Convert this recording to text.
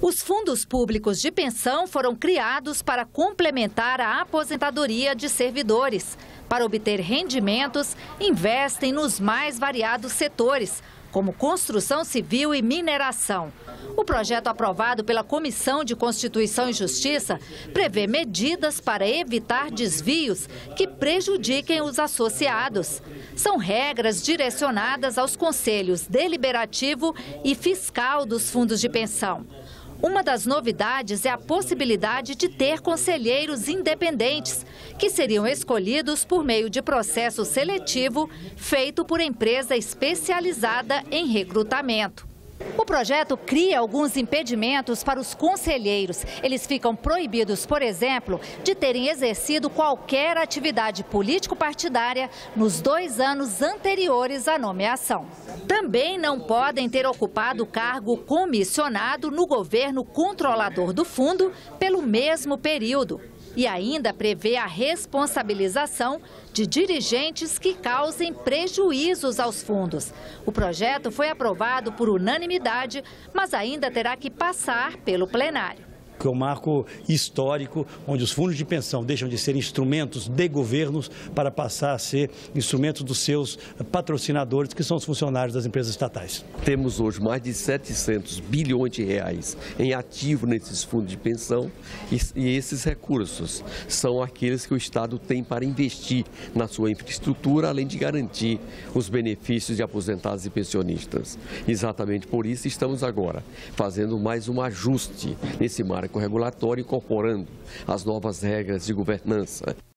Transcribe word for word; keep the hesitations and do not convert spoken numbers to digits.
Os fundos públicos de pensão foram criados para complementar a aposentadoria de servidores. Para obter rendimentos, investem nos mais variados setores, como construção civil e mineração. O projeto aprovado pela Comissão de Constituição e Justiça prevê medidas para evitar desvios que prejudiquem os associados. São regras direcionadas aos conselhos deliberativo e fiscal dos fundos de pensão. Uma das novidades é a possibilidade de ter conselheiros independentes, que seriam escolhidos por meio de processo seletivo feito por empresa especializada em recrutamento. O projeto cria alguns impedimentos para os conselheiros. Eles ficam proibidos, por exemplo, de terem exercido qualquer atividade político-partidária nos dois anos anteriores à nomeação. Também não podem ter ocupado cargo comissionado no governo controlador do fundo pelo mesmo período. E ainda prevê a responsabilização de dirigentes que causem prejuízos aos fundos. O projeto foi aprovado por unanimidade, mas ainda terá que passar pelo plenário. É um marco histórico, onde os fundos de pensão deixam de ser instrumentos de governos para passar a ser instrumentos dos seus patrocinadores, que são os funcionários das empresas estatais. Temos hoje mais de setecentos bilhões de reais em ativo nesses fundos de pensão e, e esses recursos são aqueles que o Estado tem para investir na sua infraestrutura, além de garantir os benefícios de aposentados e pensionistas. Exatamente por isso estamos agora fazendo mais um ajuste nesse marco regulatório, incorporando as novas regras de governança.